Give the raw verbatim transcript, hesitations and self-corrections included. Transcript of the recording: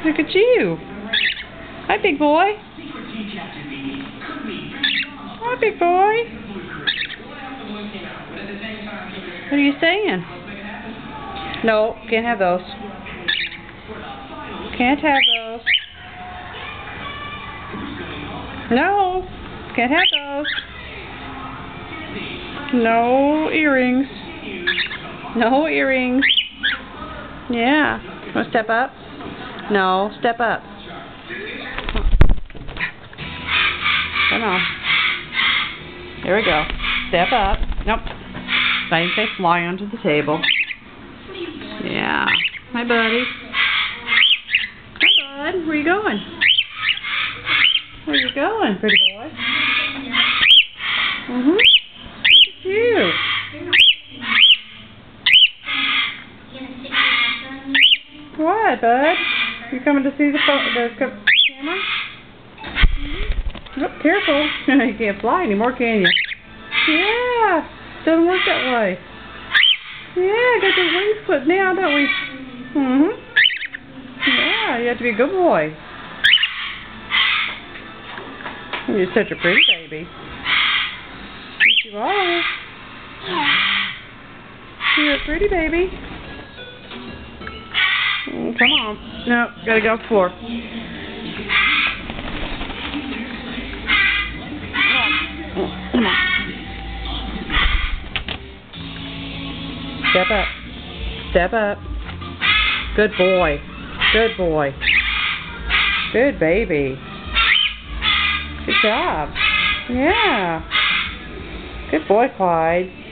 Look at you. Hi, big boy. Hi, big boy. What are you saying? No, can't have those. Can't have those. No, can't have those. No earrings. No earrings. Yeah. Want to step up? No, step up. Come on. There we go. Step up. Nope. Same thing, fly onto the table. Yeah. Hi, buddy. Hi, bud. Where you going? Where you going, pretty boy? Mm-hmm. Look at you. What, bud? You coming to see the, the camera? Oh, careful. You can't fly anymore, can you? Yeah. Doesn't work that way. Yeah, got your wings clipped now, don't we? Mm-hmm. Yeah, you have to be a good boy. You're such a pretty baby. Yes, you are. You're a pretty baby. Mm, come on. No, gotta go floor. Come on. Step up. Step up. Good boy. Good boy. Good baby. Good job. Yeah. Good boy, Clyde.